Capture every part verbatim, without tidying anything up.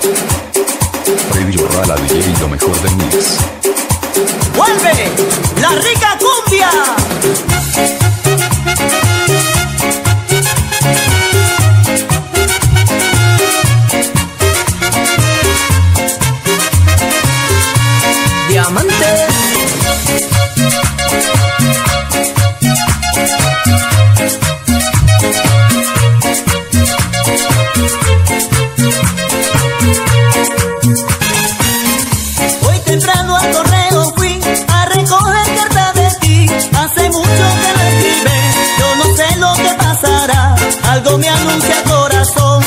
Freddy Borrala, D J, lo mejor del mix. ¡Vuelve la rica cumbia! Diamantes. Hoy temprano al correo fui a recoger carta de ti. Hace mucho que la escribí, yo no sé lo que pasará. Algo me anuncia el corazón.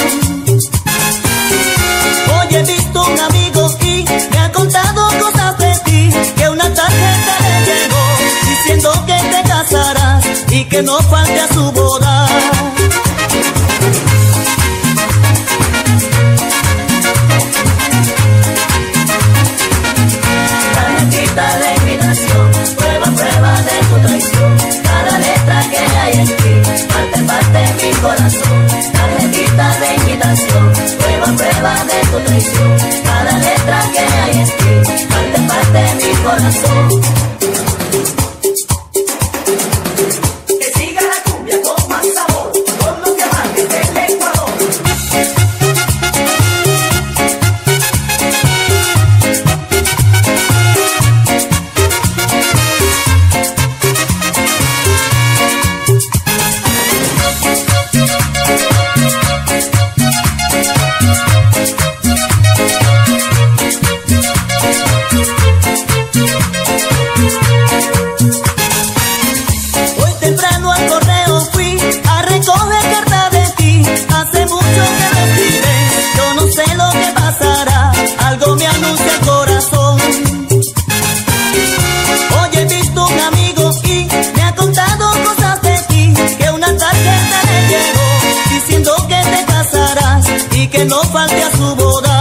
Hoy he visto un amigo y me ha contado cosas de ti, que una tarjeta le llegó diciendo que te casarás y que no falte a su boda. Tarjetita de invitación, prueba, prueba de tu traición. Cada letra que hay en ti parte, parte mi corazón. Tarjetita de invitación, prueba, prueba de tu traición. Cada letra que hay en ti parte, parte mi corazón. Que siga la cumbia con más sabor, con los diamantes del Ecuador. Hoy temprano al correo fui a recoger carta de ti. Hace mucho que me escribes, yo no sé lo que pasará. Algo me anuncia el corazón. Hoy he visto un amigo y me ha contado cosas de ti, que una tarjeta le llegó diciendo que te casarás y que no falte a su boda.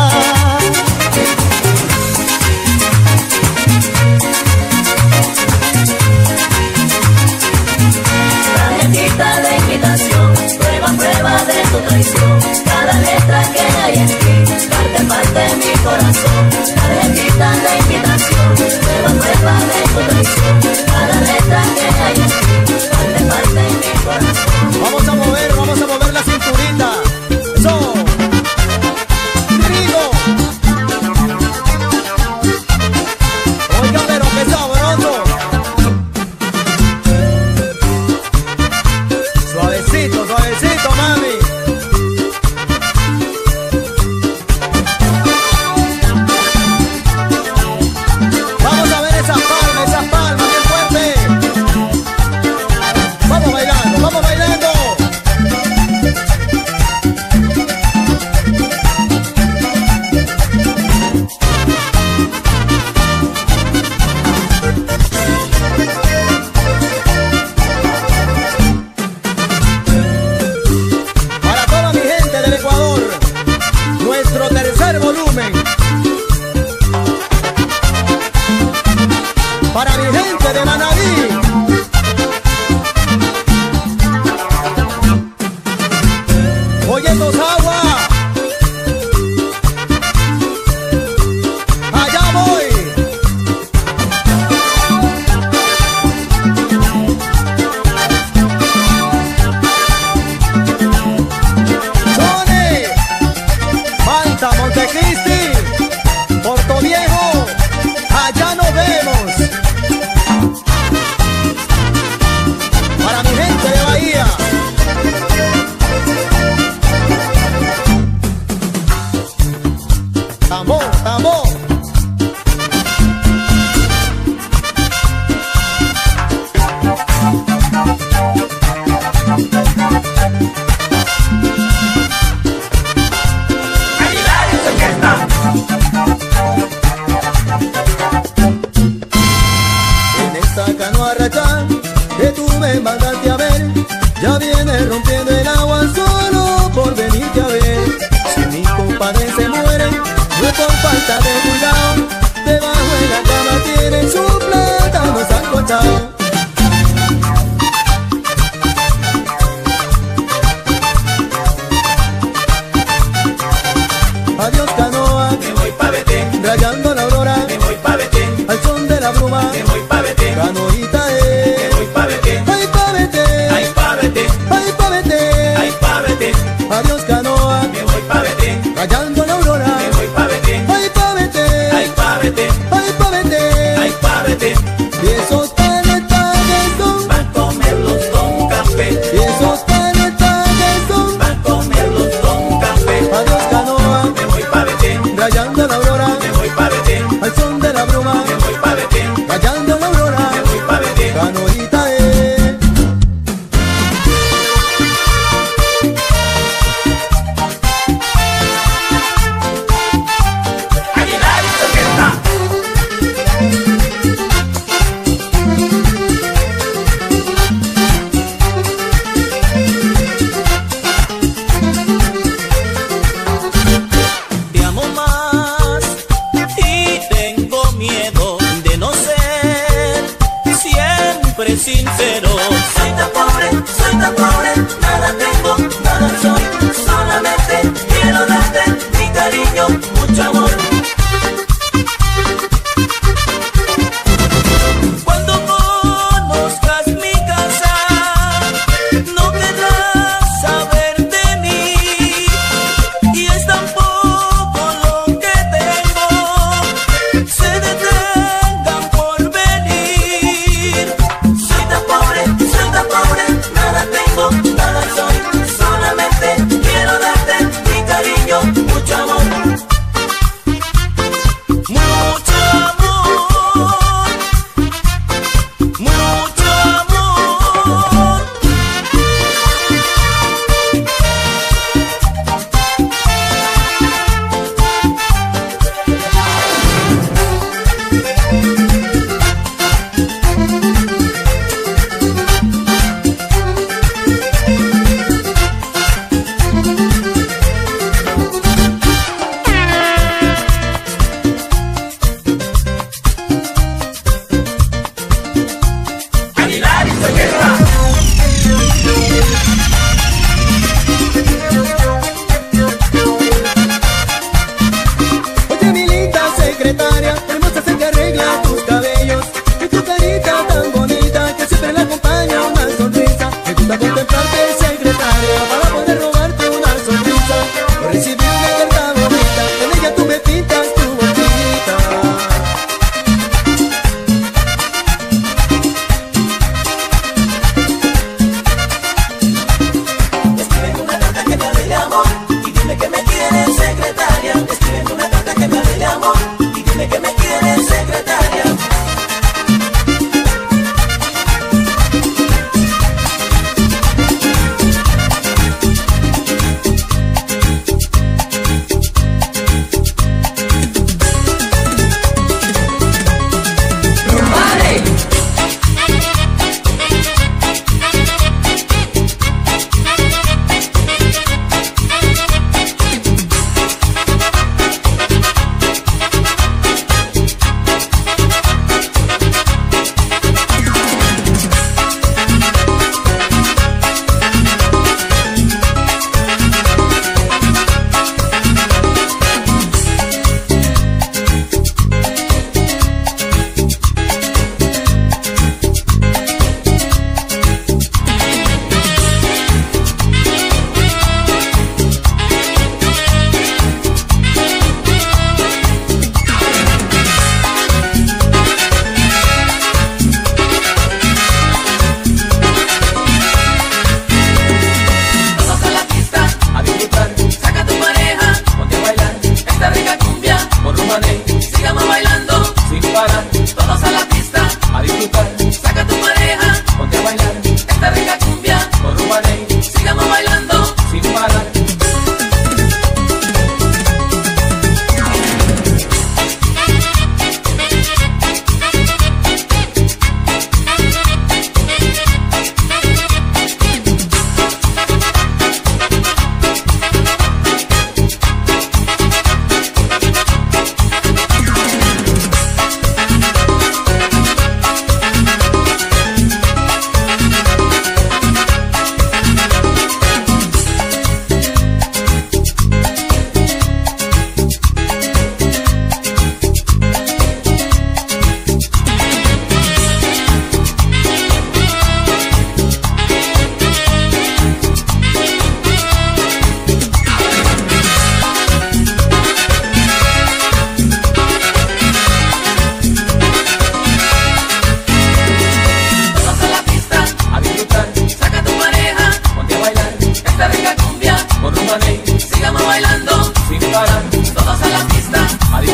Tarjetita de invitación, prueba, prueba de tu traición. Cada letra que hay en ti parte, parte mi corazón. Tarjetita de invitación, prueba, prueba de tu traición. Cada letra que hay en ti parte, parte mi corazón. Vamos a mover, vamos a mover la cinturita. Eso. Rico. Oiga, pero qué sabroso. Suavecito, suavecito, mami. aurora, me voy pa' Betén, rayando la aurora. me voy pa' Betén, Ay, pa' Betén, ay pa' Betén, ay, pa' Betén. ay pa' Betén, Y esos panes, panes son, van a comerlos con café, y esos panes, panes son, van a comerlos con café. adiós canoa, Me voy pa' Betén, rayando la aurora, me voy pa' Betén, al son de la bruma, me voy pa' Betén, rayando la aurora, me voy pa' Betén. canoita es. Aguilar y Orquesta.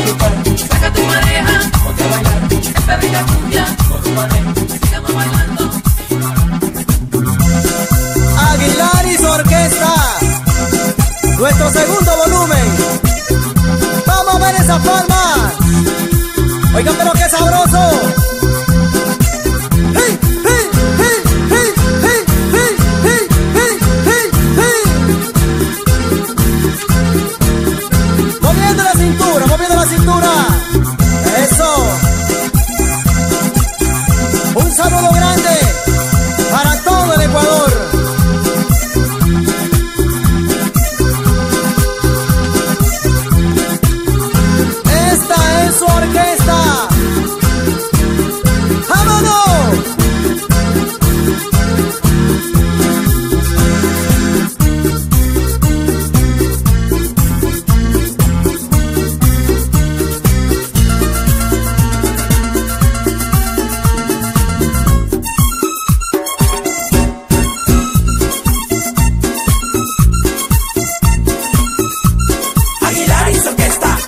disfrutar. Saca tu pareja, ponte a bailar. Esta bella cumbia con tu pareja, sigamos bailando. Aguilar y su orquesta, nuestro segundo volumen. Vamos a ver esa palma. Oigan, pero qué sabroso. ¡Hey, hey, hey, hey, hey, hey, hey, hey, hey, hey! Moviendo la cintura, moviendo la cintura. Eso. Un saludo grande para todo el Ecuador. Esta es su orquesta. ¡Vámonos! Aguilar y su orquesta.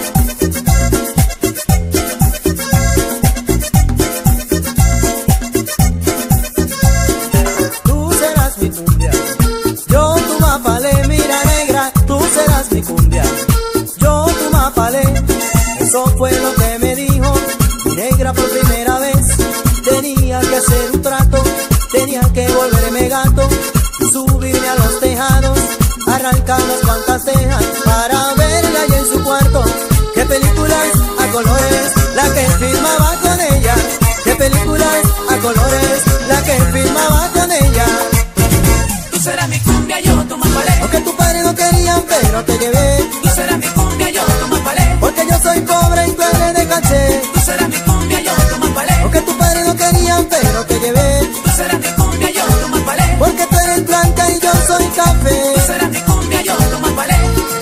Tú serás mi cumbia, yo tu mapalé, mira negra, tú serás mi cumbia, yo tu mapalé. Eso fue lo que me dijo mi negra por primera vez. Tenía que hacer un trato, tenía que volverme gato, subirme a los tejados, arrancar unas cuantas tejas para verla allá en su cuarto. Qué películas a colores la que filmaba con ella, qué películas a colores la que filmaba con ella. Tú serás mi cumbia, yo tu mapalé. Aunque tu padre no querían, pero te llevé, Tú serás mi cumbia, yo tu mapalé. porque yo soy pobre y tú eres de caché. Tú serás mi cumbia, yo tu mapalé. Aunque tu padre no querían, pero te llevé, Tú serás mi cumbia, yo tu mapalé. porque tú eres blanca y yo soy Tú café. serás mi cumbia, yo tu mapalé.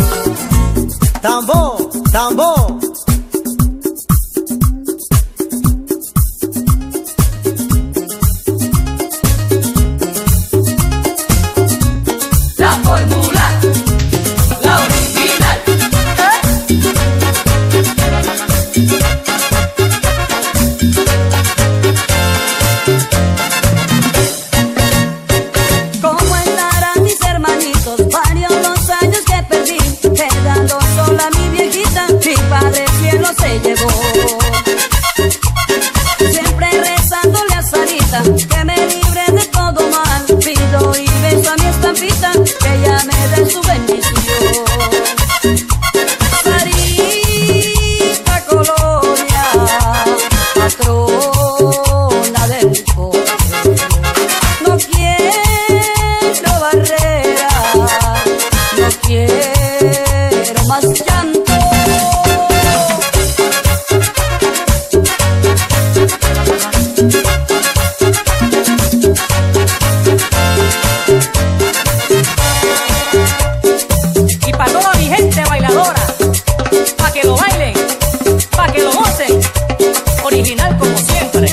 Tambo, tambo. La fórmula, la original. ¿Cómo estarán mis hermanitos? Varios los años que perdí, quedando sola mi viejita, mi padre cielo se llevó. Siempre rezándole a Sarita, que me libre de todo mal, pido y beso a mi estampita, que ella me dé su bendición. Sarita Colonia, patrona del pueblo, no quiero barrera, no quiero más llanto. Y para toda mi gente bailadora, pa' que lo bailen, pa' que lo gocen, original como siempre.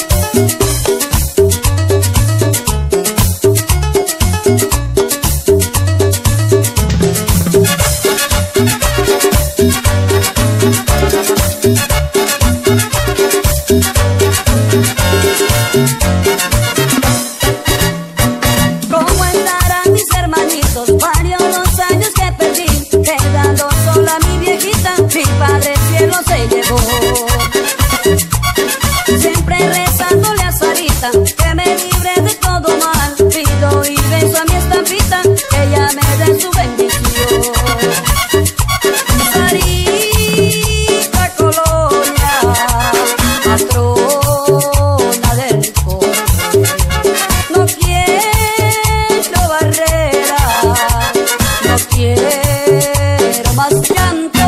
¿Cómo estarán mis hermanitos? Varios los años que perdí, quedando sola mi viejita, mi padre cielo se llevó. Siempre rezándole a Sarita, que me libre de todo mal, pido y beso a mi estampita, que ella me dé su bendición. Sarita Colonia, patrona del pueblo, no quiero barrera, no quiero más llanto.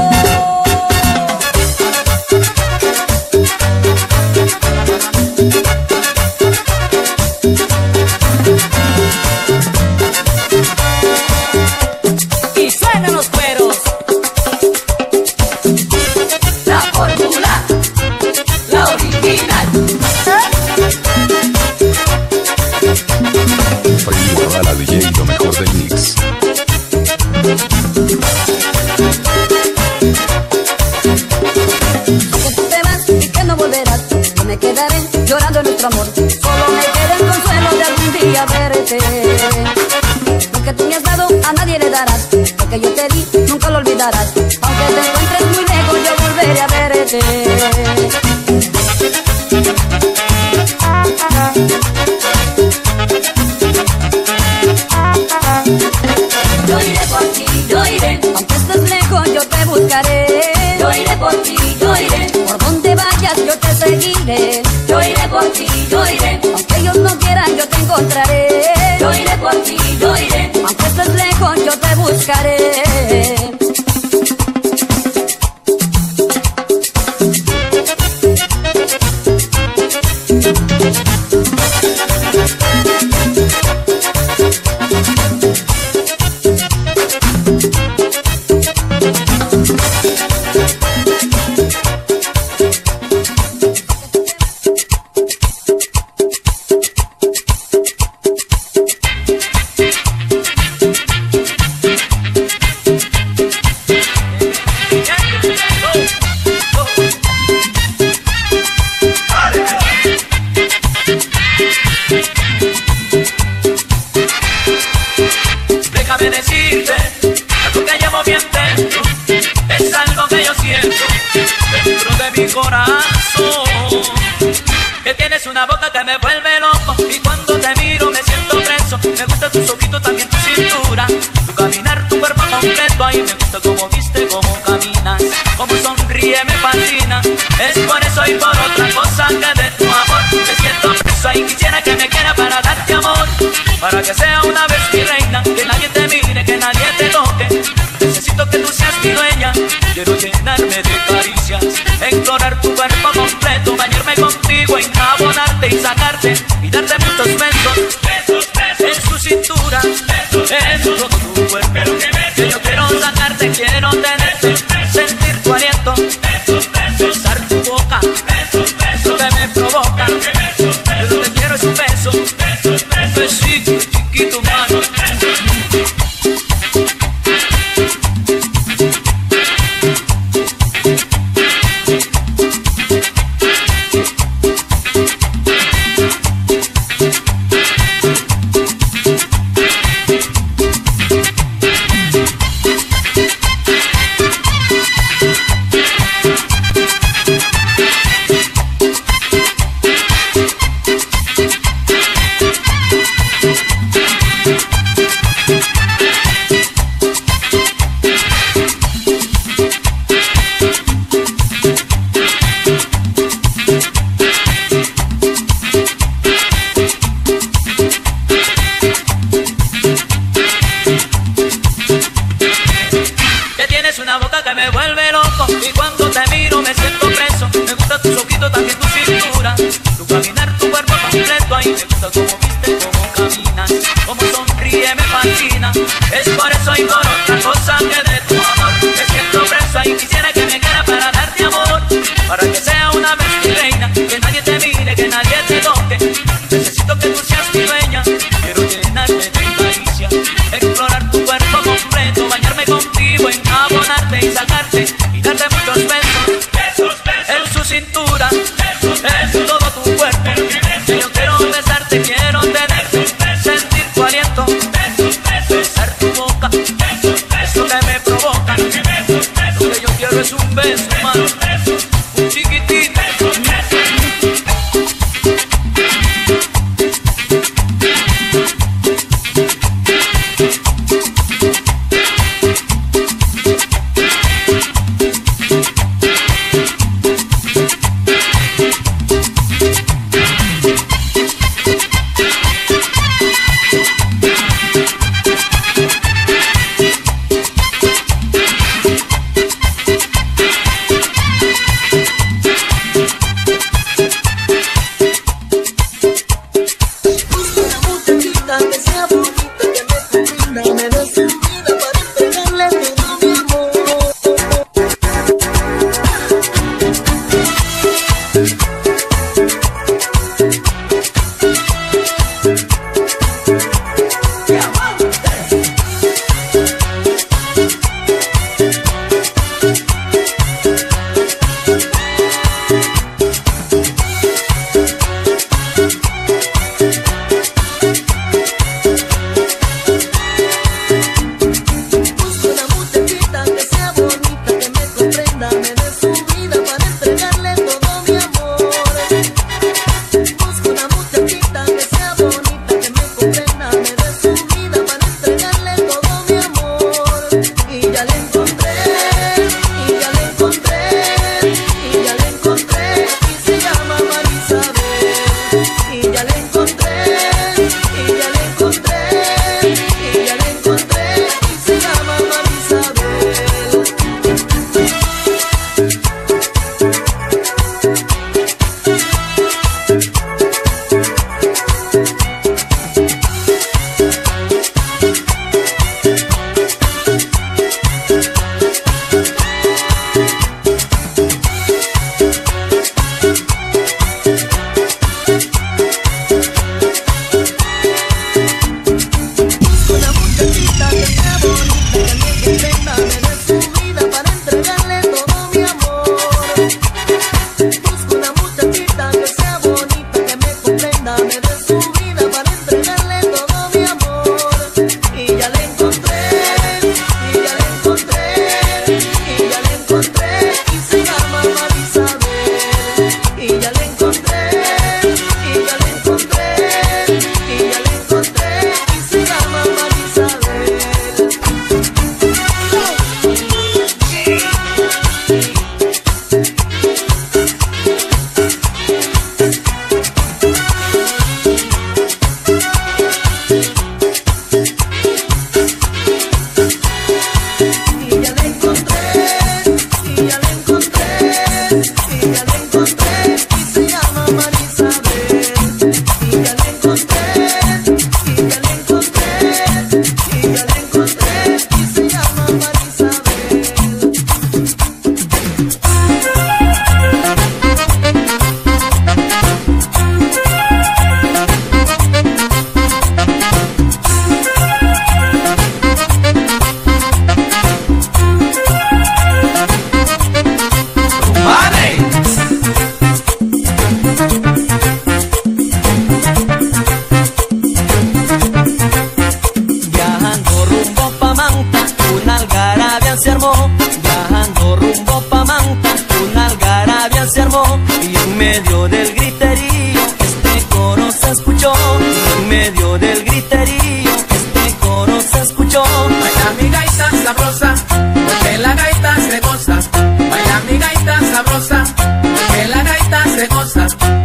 Y suenan los cueros. La fórmula, la original. Primera la D J, lo mejor del mix. otro amor. Solo me queda el consuelo de algún día verte. Lo que tú me has dado a nadie le darás. Lo que yo te di nunca lo olvidarás. Aunque te encuentres muy lejos yo volveré a verte. Yo iré por ti, yo iré. Aunque estés lejos yo te buscaré. Yo iré por ti, yo iré. Por donde vayas yo te seguiré. Yo iré por ti, yo iré. Aunque ellos no quieran yo te encontraré. Yo iré por ti, yo iré. Aunque estés lejos yo te buscaré. Déjame decirte algo que llevo bien dentro, es algo que yo siento dentro de mi corazón. Que tienes una boca que me vuelve loco y cuando te miro me siento preso. Me gusta tus ojitos, también tu cintura, tu caminar, tu cuerpo completo. Ahí me gusta cómo viste, cómo caminas, cómo sonríe, me fascina. Es por eso y por otra cosa que de tu amor me siento preso y quisiera que me quiera para darte amor, para que sea una vez mi reina, que nadie te mire, que nadie te toque. Necesito que tú seas mi dueña, quiero llenarme de caricias, explorar tu cuerpo completo, bañarme contigo, enjabonarte y sacarte y darte muchos besos, besos, besos en su cintura, besos, en todo tu cuerpo, que yo quiero sacarte, quiero tenerte, sentir tu aliento, besos, besos, besar tu boca, besos, besos, que me provoca, besos, besos, lo que quiero es un beso, besos, besos, besito chiquito mano. Una boca que me vuelve loco y cuando te miro me siento preso. Me gusta tus ojitos, también tu cintura, tu caminar, tu cuerpo completo. Ahí me gusta cómo viste, cómo caminas, cómo sonríe, me fascina. Es por eso y por otra cosa que de tu amor me siento preso y quisiera que me quiera para darte amor, para que sea una vez mi reina, que nadie te mire, que nadie te toque. Necesito que tú seas mi dueña, quiero llenarme de caricias, explorar tu cuerpo completo, bañarme contigo, enjabonarte y sacarte y darte muchos besos, besos, besos en su cintura, besos, en todo tu cuerpo, que yo quiero besarte, quiero tenerte, sentir tu aliento, besos, besos, besar tu boca, besos, eso que me provoca, lo que yo quiero es un beso, mano, un chiquitito. medio del griterío este coro se escuchó. En medio del griterío este coro se escuchó. Baila mi gaita sabrosa, porque la gaita se goza. Baila mi gaita sabrosa, porque la gaita se goza.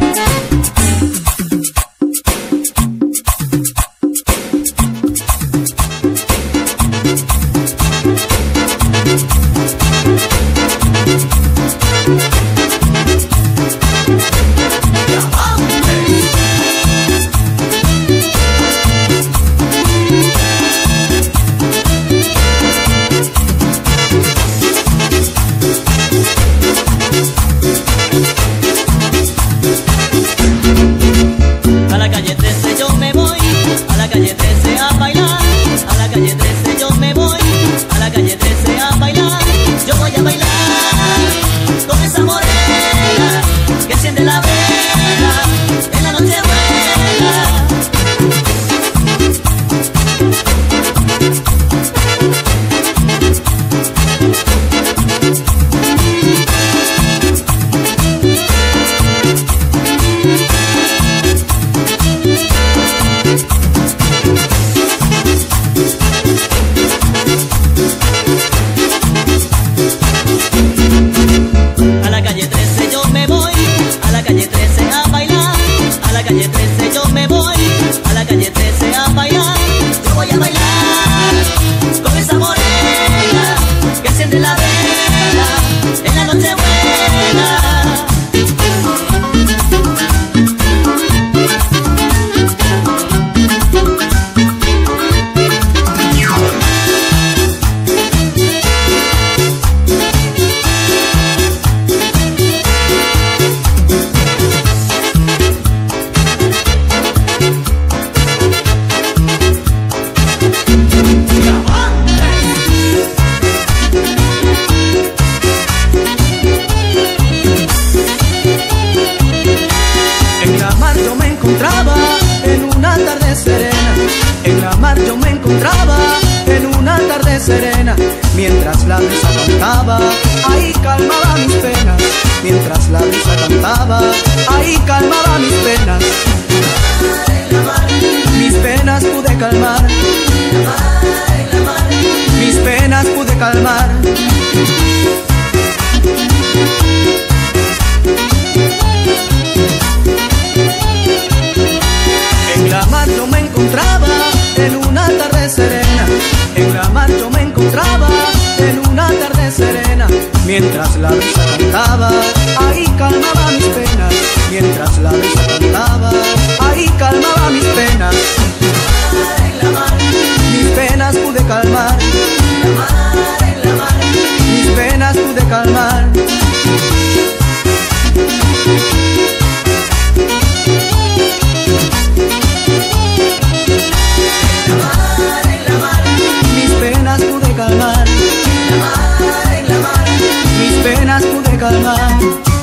A la calle trece yo me voy, a la calle trece a bailar. A la calle trece yo me voy, a la calle trece a bailar. Yo voy a bailar con esa morena que enciende la vela en la noche buena. A la calle trece yo me voy, a la calle trece a bailar. A la calle trece yo me voy, a la calle trece a bailar. Yo voy a bailar con esa morena que enciende la vela en la noche buena. En la mar yo me encontraba en una tarde serena. En la mar yo me encontraba en una tarde serena. Mientras la brisa cantaba, ahí calmaba mis penas. Mientras la brisa cantaba, ahí calmaba mis penas. Mis penas pude calmar. Mis penas pude calmar. En la mar yo me encontraba en una tarde serena. En la mar yo me encontraba en una tarde serena. Mientras la brisa cantaba, ahí calmaba mis penas. Mientras la brisa cantaba, ahí calmaba mis penas. Mis penas pude calmar. Mis penas pude calmar. Mis penas pude calmar. Mis penas pude calmar.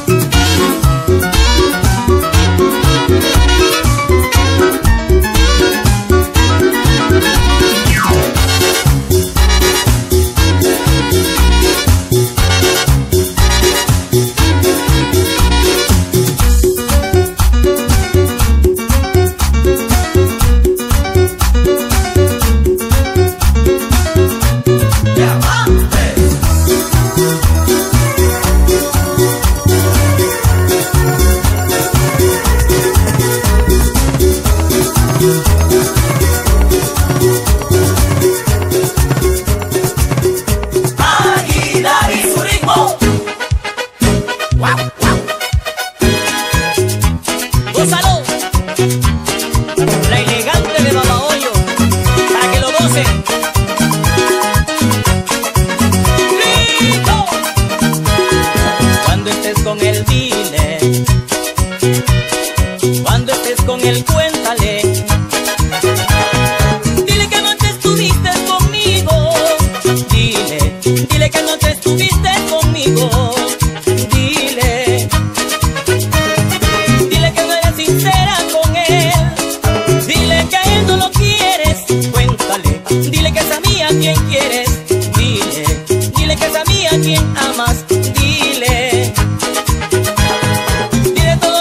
Gózalo, la elegante de Babahoyo, para que lo gocen. ¡Grito! Cuando estés con él, dile. Cuando estés con él, cuéntale. Dile que anoche estuviste conmigo. Dile, dile que anoche estuviste conmigo. Dile, dile que no eres sincera con él. Dile que a él no lo quieres. Cuéntale, dile que es a mí a quien quieres. Dile, dile que es a mí a quien amas. Dile, dile todo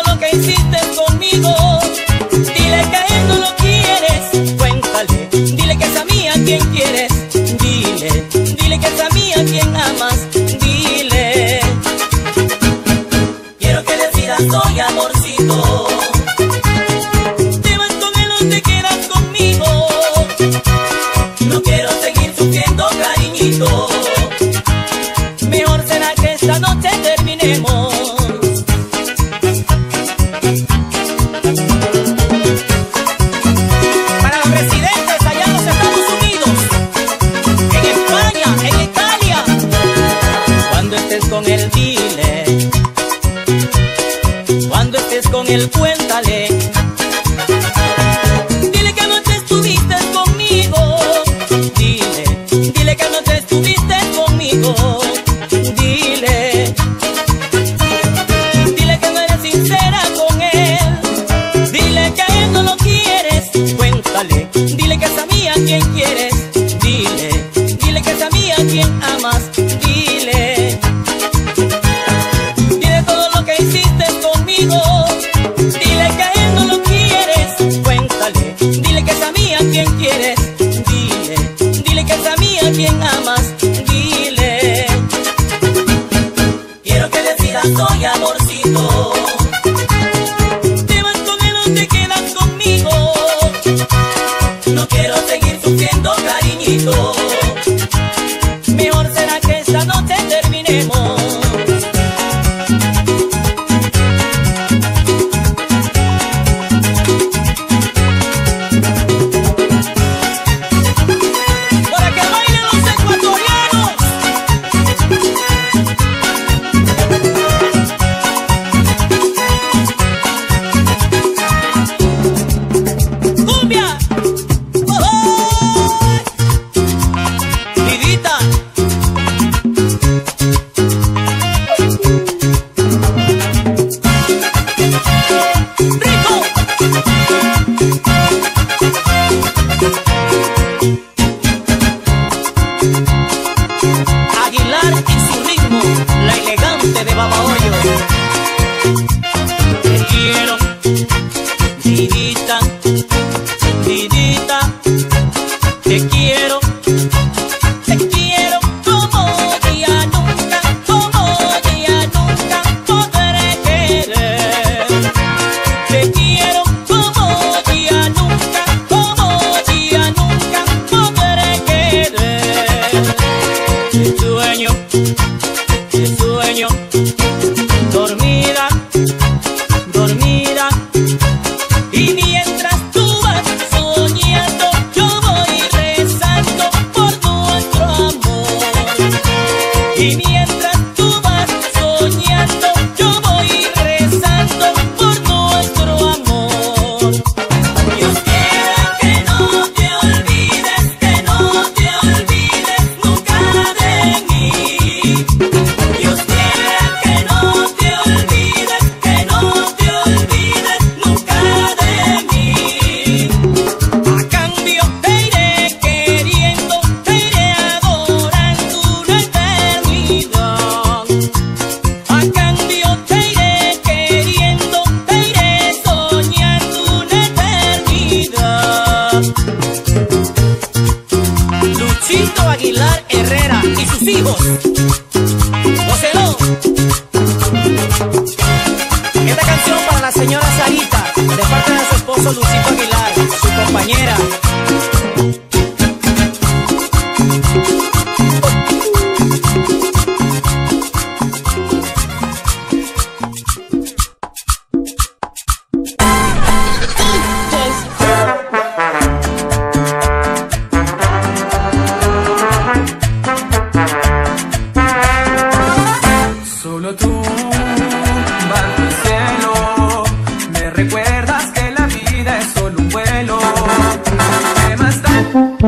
con él, dile. Cuando estés con él, cuéntale. Dile que anoche estuviste conmigo. Dile, dile que anoche estuviste conmigo. Dile, dile que no eres sincera con él. Dile que a él no lo quieres, cuéntale. Dile que es a mí a quien quieres. Dile, dile que es a mí a quien amas. Dile, dile todo lo que hiciste conmigo. Dile que a él no lo quieres, cuéntale. Dile que es a mí a quien quieres. Dile, dile que es a mí a quien amas. Dile, quiero que decidas hoy, amorcito. Te vas con él o te quedas conmigo. No quiero seguir sufriendo, cariñito. Mejor será que esta noche terminemos. Para que bailen los ecuatorianos. ¡Cumbia! Vidita. Rico. Aguilar y su ritmo, la elegante de Babahoyo. Te quiero, vidita, vidita, te quiero. Te quiero como ya nunca, como ya nunca podré querer. Te quiero como ya nunca, como ya nunca podré querer. Te sueño, te sueño, dormida, dormida. Y mientras tú vas soñando, yo voy rezando por nuestro amor. Y mientras tú vas soñando, yo voy rezando por nuestro amor. Dios quiera que no te olvides, que no te olvides nunca de mí. Dios quiera que no te olvides, que no te olvides nunca de mí. A cambio te iré queriendo, te iré adorando una eternidad. A cambio te iré queriendo, te iré soñando una eternidad. Luchito Aguilar Herrera y sus hijos. Gócelo. Esta canción para la señora Sarita, de parte de su esposo Luchito Aguilar, su compañera. Solo tú, bajo el cielo, me recuerdas que la vida es solo un vuelo. ¿Qué más da?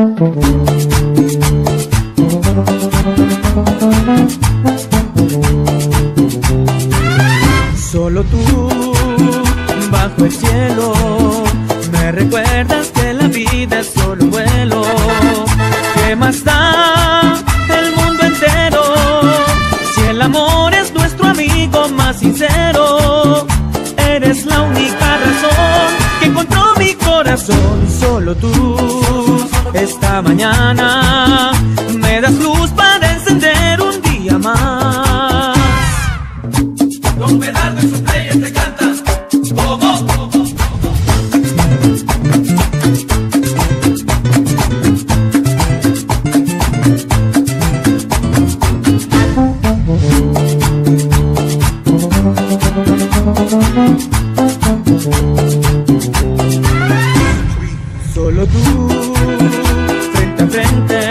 Solo tú, bajo el cielo, me recuerdas que la vida es solo un vuelo. ¿Qué más da el mundo entero si el amor es nuestro amigo más sincero? Eres la única razón que encontró mi corazón. Solo tú, esta mañana me das luz para encender un día más. Don Medardo y sus players te cantan. Oh, oh, oh, oh. Solo tú, frente a frente,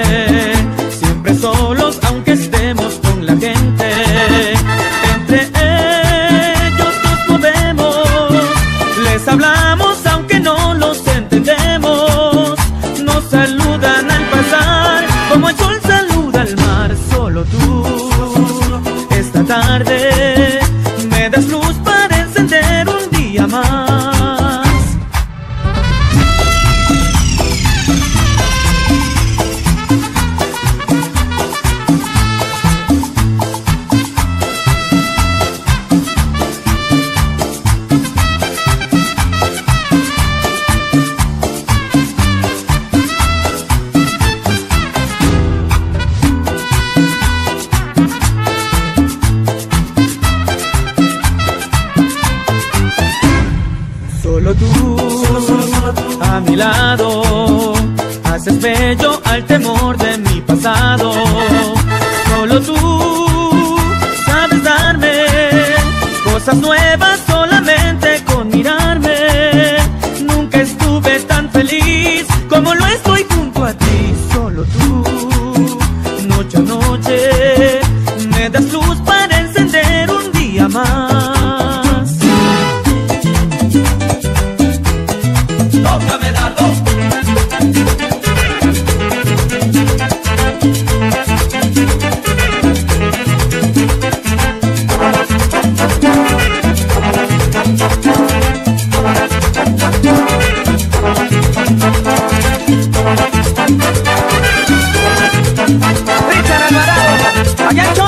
esta tarde me das luz para encender un día más. Solo tú, a mi lado, haces bello al temor de mi pasado. Solo tú sabes darme cosas nuevas solamente con mirarme. Nunca estuve tan feliz como lo estoy junto a ti. Solo tú, noche a noche, me das luz para encender un día más. Tócame, Dardo. Richard Alvarado, allá en